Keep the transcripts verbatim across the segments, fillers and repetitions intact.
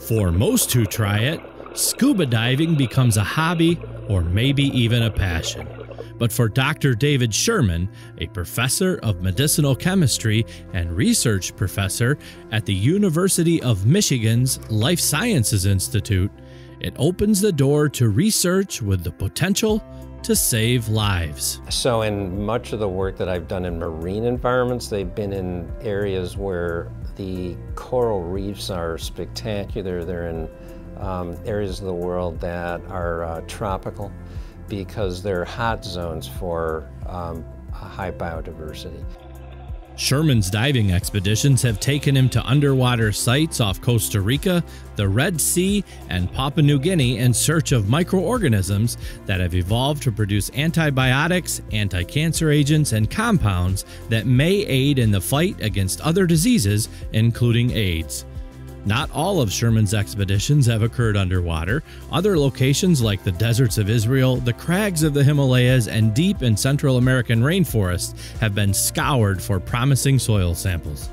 For most who try it, scuba diving becomes a hobby or maybe even a passion. But for Doctor David Sherman, a professor of medicinal chemistry and research professor at the University of Michigan's Life Sciences Institute, it opens the door to research with the potential to save lives. So in much of the work that I've done in marine environments, they've been in areas where the coral reefs are spectacular. They're in um, areas of the world that are uh, tropical because they're hot zones for um, high biodiversity. Sherman's diving expeditions have taken him to underwater sites off Costa Rica, the Red Sea, and Papua New Guinea in search of microorganisms that have evolved to produce antibiotics, anti-cancer agents, and compounds that may aid in the fight against other diseases, including AIDS. Not all of Sherman's expeditions have occurred underwater. Other locations like the deserts of Israel, the crags of the Himalayas, and deep in Central American rainforests have been scoured for promising soil samples.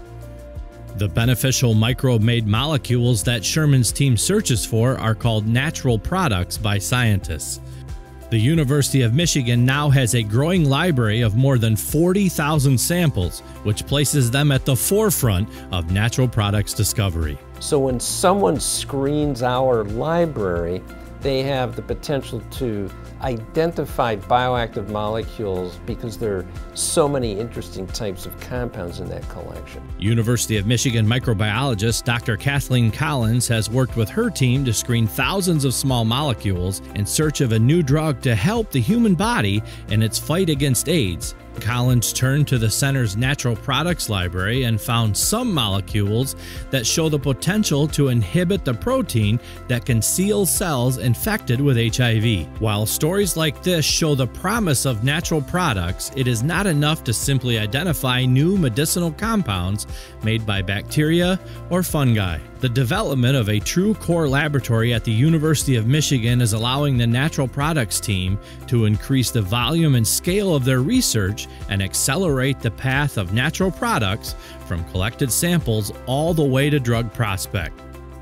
The beneficial microbe-made molecules that Sherman's team searches for are called natural products by scientists. The University of Michigan now has a growing library of more than forty thousand samples, which places them at the forefront of natural products discovery. So when someone screens our library, they have the potential to identify bioactive molecules because there are so many interesting types of compounds in that collection. University of Michigan microbiologist Doctor Kathleen Collins has worked with her team to screen thousands of small molecules in search of a new drug to help the human body in its fight against AIDS. Collins turned to the center's natural products library and found some molecules that show the potential to inhibit the protein that can seal cells infected with H I V. While stories like this show the promise of natural products, it is not enough to simply identify new medicinal compounds made by bacteria or fungi. The development of a true core laboratory at the University of Michigan is allowing the natural products team to increase the volume and scale of their research and accelerate the path of natural products from collected samples all the way to drug prospect.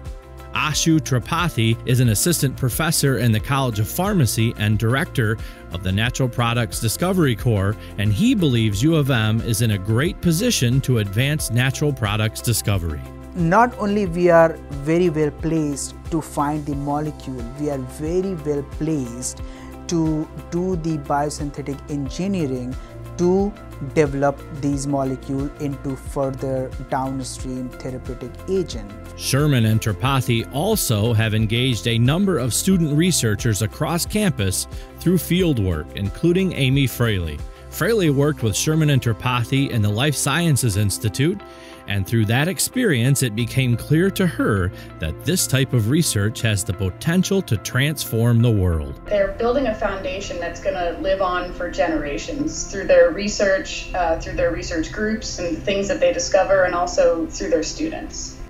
Ashu Tripathi is an assistant professor in the College of Pharmacy and director of the Natural Products Discovery Corps, and he believes U of M is in a great position to advance natural products discovery. Not only we are very well placed to find the molecule, we are very well placed to do the biosynthetic engineering to develop these molecules into further downstream therapeutic agent. Sherman and Tripathi also have engaged a number of student researchers across campus through fieldwork, including Amy Fraley. Fraley worked with Sherman and Tripathi in the Life Sciences Institute, and through that experience it became clear to her that this type of research has the potential to transform the world. They're building a foundation that's going to live on for generations through their research, uh, through their research groups and things that they discover, and also through their students.